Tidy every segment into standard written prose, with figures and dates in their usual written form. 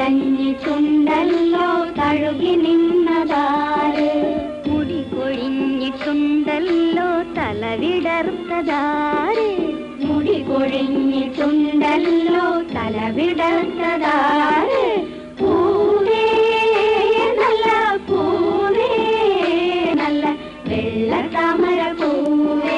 നനഞ്ഞിട്ടുണ്ടല്ലോ തഴുകി നിന്നതാര്, മുടി കൊഴിഞ്ഞിട്ടുണ്ടല്ലോ തലവിടർത്തതാര്, മുടി കൊഴിഞ്ഞിട്ടുണ്ടല്ലോ തലവിടർത്തതാര്, പൂവേ നല്ല പൂവേ നല്ല വെള്ള താമര പൂവേ.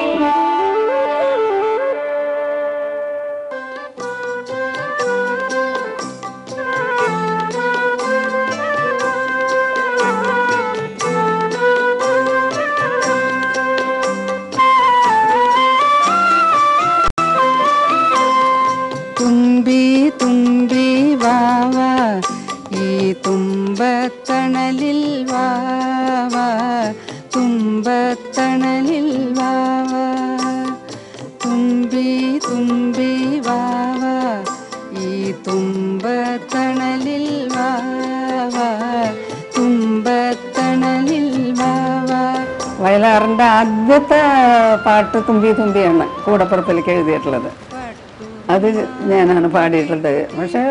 തുമ്പി തുമ്പി വാവാ ഈ തുമ്പത്തണലിൽ വാവാ, തുമ്പത്തണലിൽ വാവാ, തുമ്പി തുമ്പി വാവാ ഈ തുമ്പത്തണലിൽ വാവാ, തുമ്പത്തണലിൽ വാവാ. വയലാറിൻ്റെ ആദ്യത്തെ പാട്ട് തുമ്പി തുമ്പിയാണ് കൂടപ്പുറത്തിലേക്ക് എഴുതിയിട്ടുള്ളത്. അത് ഞാനാണ് പാടിയിട്ടുള്ളത്. പക്ഷേ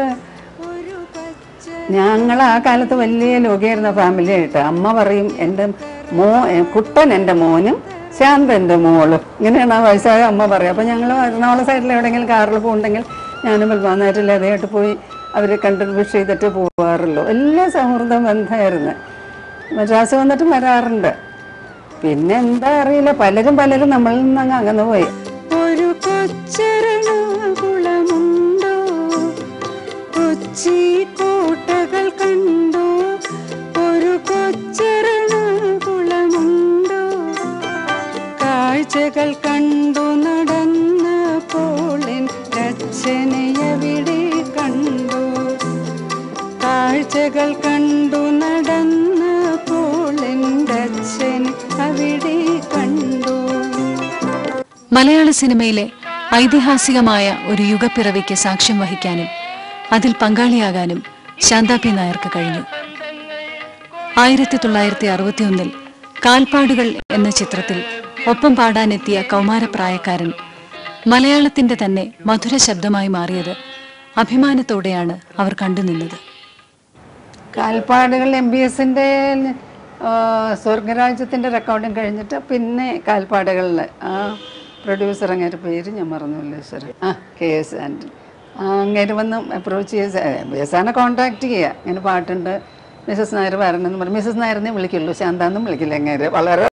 ഞങ്ങൾ ആ കാലത്ത് വലിയ ലോകയായിരുന്ന ഫാമിലി ആയിട്ട്. അമ്മ പറയും എൻ്റെ കുട്ടൻ എൻ്റെ മോനും ശാന്ത എൻ്റെ മോളും, ഇങ്ങനെയാണ് ആ വയസ്സായ അമ്മ പറയും. അപ്പോൾ ഞങ്ങൾ എറണാകുളം സൈഡിൽ എവിടെയെങ്കിലും കാറിൽ പോകുന്നുണ്ടെങ്കിൽ ഞാനും വലുതാന്നായിട്ടില്ല അതേയായിട്ട് പോയി അവരെ കണ്ട് വിഷ് ചെയ്തിട്ട് പോകാറുള്ളൂ. വലിയ സൗഹൃദ ബന്ധമായിരുന്നു. മദ്രാസ് വന്നിട്ട് വരാറുണ്ട്. പിന്നെ എന്താ അറിയില്ല, പലരും നമ്മളിൽ നിന്ന് അകന്നു പോയി. ഒരു കൊച്ചരണകുളമുണ്ടോ, കൊച്ചി കോട്ടകൾ കണ്ടോ, ഒരു കൊച്ചരണകുളമുണ്ടോ, കാഴ്ചകൾ കണ്ടു നടന്നപ്പോൾ അച്ഛനെയവിടെ കണ്ടു, കാഴ്ചകൾ കണ്ടു നടന്നപ്പോൾ അച്ഛനെ അവിടെ കണ്ടു. മലയാള സിനിമയിലെ ഐതിഹാസികമായ ഒരു യുഗപ്പിറവിക്ക് സാക്ഷ്യം വഹിക്കാനും അതിൽ പങ്കാളിയാകാനും ശാന്ത പി നായർക്ക് കഴിഞ്ഞു. 1961 കാൽപ്പാടുകൾ എന്ന ചിത്രത്തിൽ ഒപ്പം പാടാനെത്തിയ കൗമാരപ്രായക്കാരൻ മലയാളത്തിന്റെ തന്നെ മധുര ശബ്ദമായി മാറിയത് അഭിമാനത്തോടെയാണ് അവർ കണ്ടുനിന്നത്. കാൽപ്പാടുകൾ MBSന്റെ സ്വർഗരാജ്യത്തിൻ്റെ റെക്കോർഡിങ് കഴിഞ്ഞിട്ട് പിന്നെ കാൽപ്പാടുകളിൽ ആ പ്രൊഡ്യൂസർ അങ്ങേരെ പേര് ഞാൻ മറന്നുമില്ല സാർ, KS ആൻ്റണി. അങ്ങേര് വന്ന് അപ്രോച്ച് ചെയ്ത് MBSനെ കോൺടാക്ട് ചെയ്യുക, ഇങ്ങനെ പാട്ടുണ്ട് മിസ്സസ് നായർ വരണമെന്ന് പറഞ്ഞു. മിസ്സസ് നായരെന്നേ വിളിക്കുള്ളൂ, ശാന്താന്നും വിളിക്കില്ല. അങ്ങേര് വളരെ